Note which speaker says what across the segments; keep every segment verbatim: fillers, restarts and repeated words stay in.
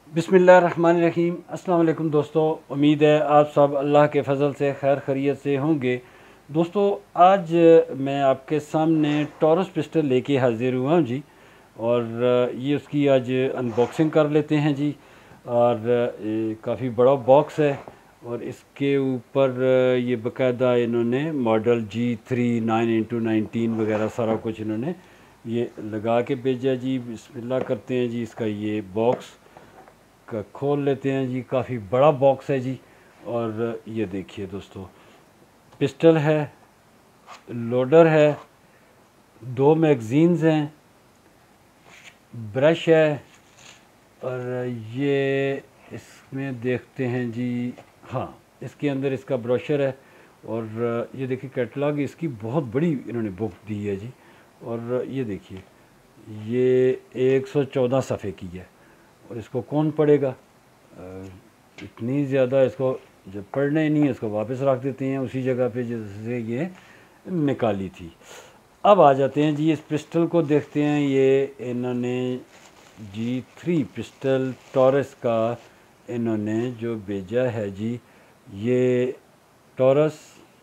Speaker 1: बिस्मिल्लाहिर्रहमानिर्रहीम। अस्सलाम वालेकुम दोस्तों, उम्मीद है आप सब अल्लाह के फ़ज़ल से खैर खैरियत से होंगे। दोस्तों, आज मैं आपके सामने टॉरस पिस्टल लेके हाज़िर हुआ हूँ जी, और ये उसकी आज अनबॉक्सिंग कर लेते हैं जी। और ये काफ़ी बड़ा बॉक्स है, और इसके ऊपर ये बाकायदा इन्होंने model G three nine into nineteen वगैरह सारा कुछ इन्होंने ये लगा के भेजा जी। बिस्मिल्लाह करते हैं जी। इसका ये बॉक्स का खोल लेते हैं जी। काफ़ी बड़ा बॉक्स है जी। और ये देखिए दोस्तों, पिस्टल है, लोडर है, दो मैगज़ीन्स हैं, ब्रश है, और ये इसमें देखते हैं जी। हाँ, इसके अंदर इसका ब्रोशर है, और ये देखिए कैटलॉग इसकी बहुत बड़ी इन्होंने बुक दी है जी। और ये देखिए, ये एक सौ चौदह सफ़े की है, और इसको कौन पढ़ेगा? इतनी ज़्यादा इसको जब पढ़ना ही नहीं है, इसको वापस रख देते हैं उसी जगह पे जैसे ये निकाली थी। अब आ जाते हैं जी, इस पिस्टल को देखते हैं। ये इन्होंने जी थ्री पिस्टल टॉरस का इन्होंने जो भेजा है जी, ये Taurus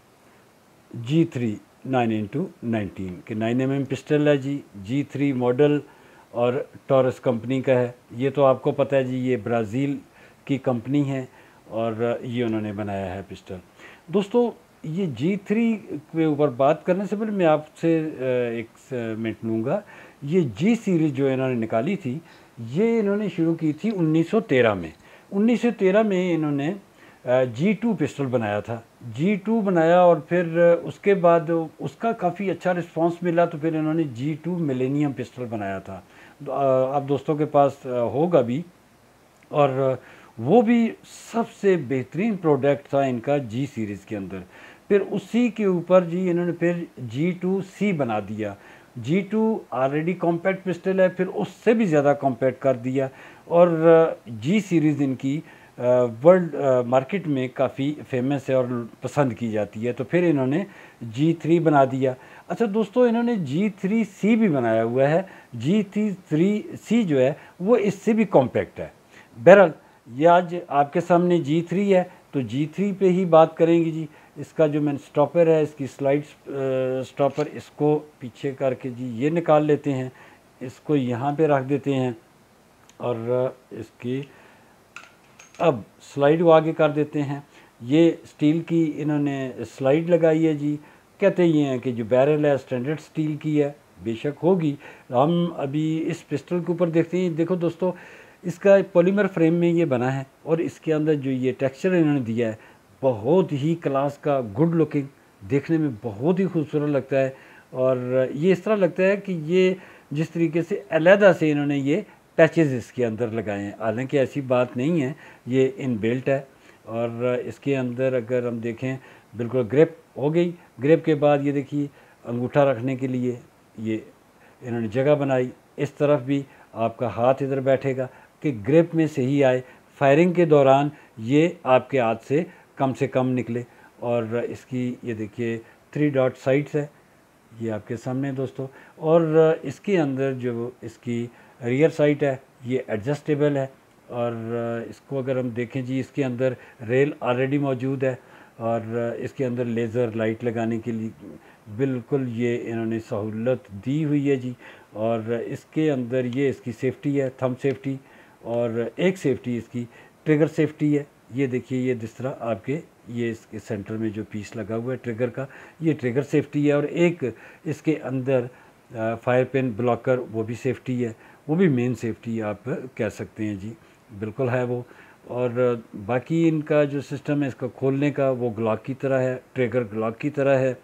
Speaker 1: G three nine into nineteen के नाइन एम एम पिस्टल है जी। जी थ्री मॉडल और टॉरस कंपनी का है। ये तो आपको पता है जी, ये ब्राज़ील की कंपनी है, और ये उन्होंने बनाया है पिस्टल। दोस्तों, ये जी थ्री के ऊपर बात करने से पहले मैं आपसे एक मिनट लूँगा। ये जी सीरीज़ जो इन्होंने निकाली थी, ये इन्होंने शुरू की थी उन्नीस सौ तेरह में। उन्नीस सौ तेरह में इन्होंने जी टू पिस्टल बनाया था। जी टू बनाया, और फिर उसके बाद उसका काफ़ी अच्छा रिस्पांस मिला, तो फिर इन्होंने जी टू मिलेनियम पिस्टल बनाया था। आप दोस्तों के पास होगा भी, और वो भी सबसे बेहतरीन प्रोडक्ट था इनका जी सीरीज़ के अंदर। फिर उसी के ऊपर जी इन्होंने फिर जी टू सी बना दिया। G two already compact pistol है, फिर उससे भी ज़्यादा कॉम्पैक्ट कर दिया, और जी सीरीज़ इनकी वर्ल्ड मार्केट में काफ़ी फेमस है और पसंद की जाती है। तो फिर इन्होंने जी थ्री बना दिया। अच्छा दोस्तों, इन्होंने जी थ्री सी भी बनाया हुआ है। जी थ्री सी जो है वो इससे भी कॉम्पैक्ट है। बहरहाल, ये आज आपके सामने जी थ्री है, तो जी थ्री पे ही बात करेंगे जी। इसका जो मैंने स्टॉपर है, इसकी स्लाइड स्टॉपर, इसको पीछे करके जी ये निकाल लेते हैं, इसको यहाँ पे रख देते हैं, और इसकी अब स्लाइड वो आगे कर देते हैं। ये स्टील की इन्होंने स्लाइड लगाई है जी। कहते ये हैं कि जो बैरल है स्टैंडर्ड स्टील की है, बेशक होगी। हम अभी इस पिस्टल के ऊपर देखते हैं। देखो दोस्तों, इसका पॉलीमर फ्रेम में ये बना है, और इसके अंदर जो ये टेक्सचर इन्होंने दिया है, बहुत ही क्लास का, गुड लुकिंग, देखने में बहुत ही खूबसूरत लगता है। और ये इस तरह लगता है कि ये जिस तरीके से अलहदा से इन्होंने ये पैचेस इसके अंदर लगाए हैं, हालांकि ऐसी बात नहीं है, ये इन बिल्ट है। और इसके अंदर अगर हम देखें, बिल्कुल ग्रिप हो गई। ग्रिप के बाद ये देखिए, अंगूठा रखने के लिए ये इन्होंने जगह बनाई। इस तरफ भी आपका हाथ इधर बैठेगा कि ग्रिप में सही आए, फायरिंग के दौरान ये आपके हाथ से कम से कम निकले। और इसकी ये देखिए थ्री डॉट साइड्स है, ये आपके सामने दोस्तों। और इसके अंदर जो इसकी रियर साइट है, ये एडजस्टेबल है। और इसको अगर हम देखें जी, इसके अंदर रेल ऑलरेडी मौजूद है, और इसके अंदर लेज़र लाइट लगाने के लिए बिल्कुल ये इन्होंने सहूलत दी हुई है जी। और इसके अंदर ये इसकी सेफ्टी है, थंब सेफ्टी, और एक सेफ्टी इसकी ट्रिगर सेफ्टी है। ये देखिए, ये जिस तरह आपके ये इसके सेंटर में जो पीस लगा हुआ है ट्रिगर का, ये ट्रिगर सेफ्टी है। और एक इसके अंदर फायर पिन ब्लॉकर, वो भी सेफ्टी है, वो भी मेन सेफ्टी आप कह सकते हैं जी, बिल्कुल है वो। और बाकी इनका जो सिस्टम है इसका खोलने का, वो ग्लॉक की तरह है, ट्रिगर ग्लॉक की तरह है।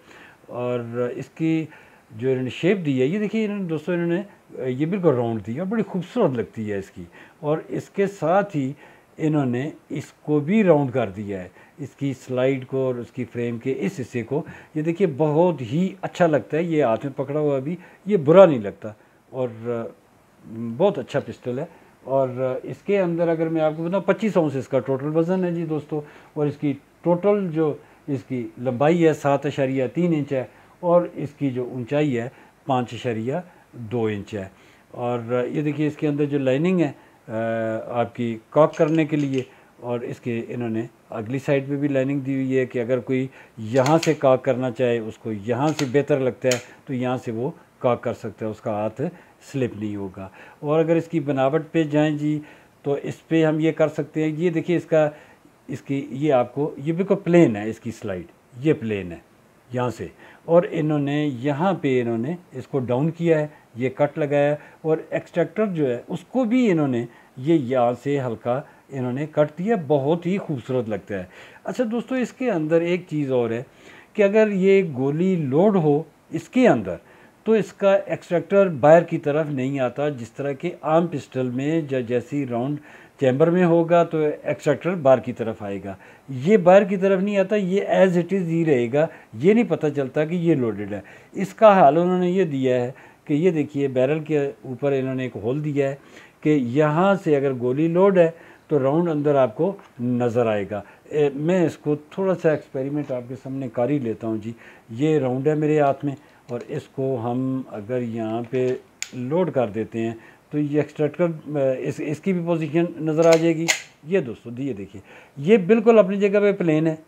Speaker 1: और इसकी जो इन्होंने शेप दी है, ये देखिए इन्होंने दोस्तों, इन्होंने ये बिल्कुल राउंड दी है और बड़ी खूबसूरत लगती है इसकी। और इसके साथ ही इन्होंने इसको भी राउंड कर दिया है, इसकी स्लाइड को और उसकी फ्रेम के इस हिस्से को। ये देखिए, बहुत ही अच्छा लगता है, ये हाथ में पकड़ा हुआ भी ये बुरा नहीं लगता, और बहुत अच्छा पिस्टल है। और इसके अंदर अगर मैं आपको बताऊँ, पच्चीस औंस इसका टोटल वज़न है जी दोस्तों। और इसकी टोटल जो इसकी लंबाई है सात अशरिया तीन इंच है, और इसकी जो ऊंचाई है पाँच अशरिया दो इंच है। और ये देखिए, इसके अंदर जो लाइनिंग है आपकी कॉक करने के लिए। और इसके इन्होंने अगली साइड पे भी लाइनिंग दी हुई है कि अगर कोई यहाँ से कॉक करना चाहे, उसको यहाँ से बेहतर लगता है तो यहाँ से वो कॉक कर सकता है, उसका हाथ स्लिप नहीं होगा। और अगर इसकी बनावट पे जाएं जी तो इस पे हम ये कर सकते हैं। ये देखिए इसका इसकी ये आपको ये बिल्कुल प्लेन है, इसकी स्लाइड ये प्लेन है यहाँ से, और इन्होंने यहाँ पे इन्होंने इसको डाउन किया है, ये कट लगाया है, और एक्सट्रैक्टर जो है उसको भी इन्होंने ये यहाँ से हल्का इन्होंने कट दिया, बहुत ही खूबसूरत लगता है। अच्छा दोस्तों, इसके अंदर एक चीज़ और है कि अगर ये गोली लोड हो इसके अंदर तो इसका एक्सट्रैक्टर बाहर की तरफ नहीं आता, जिस तरह के आम पिस्टल में जैसी राउंड चैम्बर में होगा तो एक्सट्रैक्टर बाहर की तरफ आएगा। ये बाहर की तरफ नहीं आता, ये एज इट इज़ ही रहेगा, ये नहीं पता चलता कि ये लोडेड है। इसका हाल उन्होंने ये दिया है कि ये देखिए बैरल के ऊपर इन्होंने एक होल दिया है कि यहाँ से अगर गोली लोड है तो राउंड अंदर आपको नज़र आएगा। ए, मैं इसको थोड़ा सा एक्सपेरिमेंट आपके सामने कर ही लेता हूँ जी। ये राउंड है मेरे हाथ में, और इसको हम अगर यहाँ पे लोड कर देते हैं तो ये एक्सट्रैक्टर इस इसकी भी पोजीशन नज़र आ जाएगी। ये दोस्तों ये देखिए, ये बिल्कुल अपनी जगह पे प्लेन है,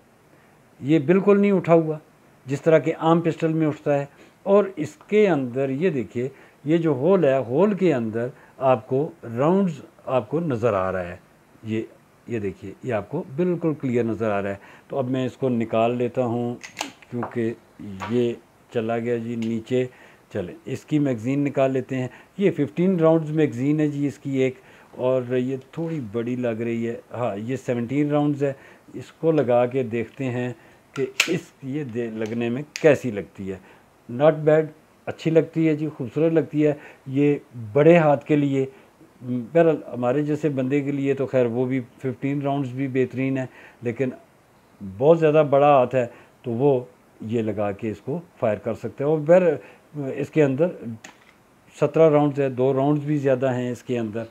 Speaker 1: ये बिल्कुल नहीं उठा हुआ जिस तरह के आम पिस्टल में उठता है। और इसके अंदर ये देखिए, ये जो होल है, होल के अंदर आपको राउंड्स आपको नज़र आ रहा है। ये ये देखिए, ये आपको बिल्कुल क्लियर नज़र आ रहा है। तो अब मैं इसको निकाल लेता हूँ क्योंकि ये चला गया जी नीचे। चले इसकी मैगज़ीन निकाल लेते हैं। ये फिफ्टीन राउंड्स मैगज़ीन है जी इसकी एक, और ये थोड़ी बड़ी लग रही है। हाँ, ये सेवनटीन राउंड्स है। इसको लगा के देखते हैं कि इस ये दे लगने में कैसी लगती है। नॉट बैड, अच्छी लगती है जी, खूबसूरत लगती है। ये बड़े हाथ के लिए, बहरहाल हमारे जैसे बंदे के लिए तो खैर वो भी फिफ्टीन राउंड्स भी बेहतरीन है, लेकिन बहुत ज़्यादा बड़ा हाथ है तो वो ये लगा के इसको फायर कर सकते हैं। और बहर इसके अंदर सत्रह राउंड्स है, दो राउंड्स भी ज़्यादा हैं इसके अंदर।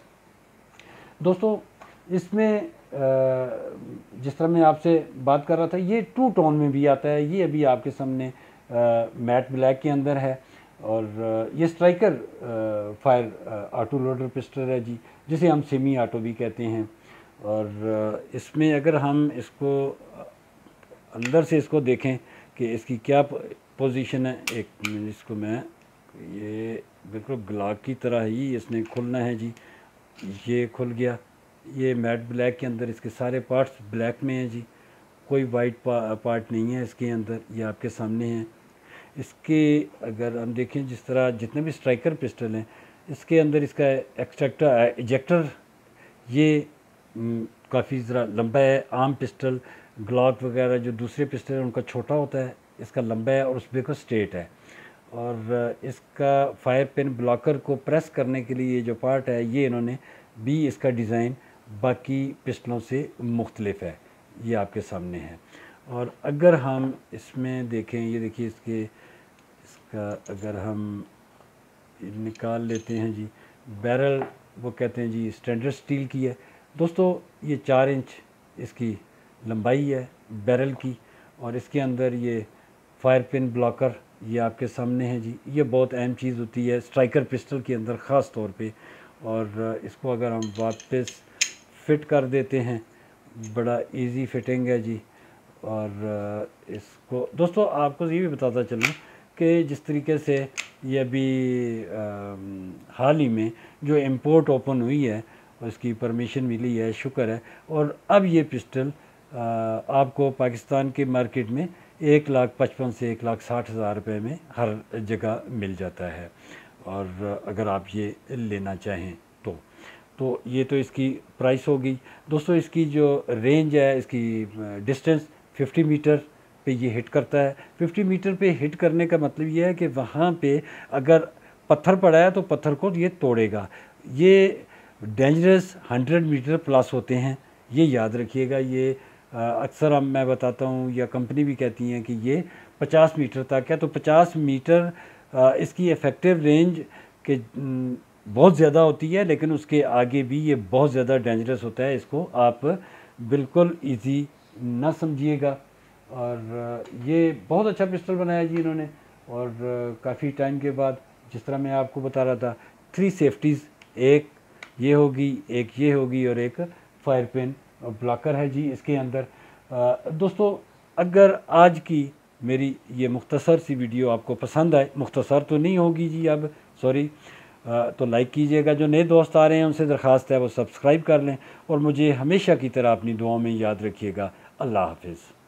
Speaker 1: दोस्तों इसमें जिस तरह मैं आपसे बात कर रहा था, ये टू टोन में भी आता है। ये अभी आपके सामने मैट ब्लैक के अंदर है, और ये striker fire auto loader pistol है जी, जिसे हम सेमी ऑटो भी कहते हैं। और इसमें अगर हम इसको अंदर से इसको देखें कि इसकी क्या पोजीशन है, एक मिनट इसको मैं, ये बिल्कुल ग्लाक की तरह ही इसने खुलना है जी। ये खुल गया। ये मैट ब्लैक के अंदर इसके सारे पार्ट्स ब्लैक में हैं जी, कोई वाइट पा, पार्ट नहीं है इसके अंदर। ये आपके सामने है। इसके अगर हम देखें, जिस तरह जितने भी स्ट्राइकर पिस्टल हैं इसके अंदर इसका एक्सट्रैक्टर इजेक्टर ये काफ़ी ज़रा लंबा है। आम पिस्टल ग्लॉक वगैरह जो दूसरे पिस्टल हैं उनका छोटा होता है, इसका लंबा है और उस पर को स्ट्रेट है। और इसका फायर पिन ब्लॉकर को प्रेस करने के लिए जो पार्ट है, ये इन्होंने भी इसका डिज़ाइन बाकी पिस्टलों से मुख्तलिफ है। ये आपके सामने है। और अगर हम इसमें देखें, ये देखिए इसके इसका अगर हम निकाल लेते हैं जी, बैरल वो कहते हैं जी स्टैंडर्ड स्टील की है। दोस्तों ये चार इंच इसकी लंबाई है बैरल की, और इसके अंदर ये फायर पिन ब्लॉकर ये आपके सामने है जी। ये बहुत अहम चीज़ होती है स्ट्राइकर पिस्टल के अंदर ख़ास तौर पे। और इसको अगर हम वापस फिट कर देते हैं, बड़ा इजी फिटिंग है जी। और इसको दोस्तों आपको ये भी बताता चलूँ कि जिस तरीके से ये अभी हाल ही में जो इंपोर्ट ओपन हुई है और इसकी परमिशन मिली है, शुक्र है। और अब ये पिस्टल आपको पाकिस्तान के मार्केट में एक लाख पचपन से एक लाख साठ हज़ार रुपये में हर जगह मिल जाता है। और अगर आप ये लेना चाहें तो तो ये तो इसकी प्राइस होगी। दोस्तों इसकी जो रेंज है, इसकी डिस्टेंस फिफ्टी मीटर पे ये हिट करता है। फिफ्टी मीटर पे हिट करने का मतलब ये है कि वहाँ पे अगर पत्थर पड़ा है तो पत्थर को ये तोड़ेगा। ये डेंजरस हंड्रेड मीटर प्लस होते हैं, ये याद रखिएगा। ये अक्सर हम मैं बताता हूँ या कंपनी भी कहती हैं कि ये पचास मीटर तक है। तो पचास मीटर इसकी इफ़ेक्टिव रेंज के बहुत ज़्यादा होती है, लेकिन उसके आगे भी ये बहुत ज़्यादा डेंजरस होता है। इसको आप बिल्कुल इजी ना समझिएगा। और ये बहुत अच्छा पिस्टल बनाया जी इन्होंने। और काफ़ी टाइम के बाद, जिस तरह मैं आपको बता रहा था, थ्री सेफ्टीज़, एक ये होगी, एक ये होगी और एक फायर पेन ब्लॉकर है जी इसके अंदर। आ, दोस्तों अगर आज की मेरी ये मुख्तसर सी वीडियो आपको पसंद आए, मुख्तसर तो नहीं होगी जी अब, सॉरी, तो लाइक कीजिएगा। जो नए दोस्त आ रहे हैं उनसे दरख्वास्त है वो सब्सक्राइब कर लें और मुझे हमेशा की तरह अपनी दुआओं में याद रखिएगा। अल्लाह हाफिज़।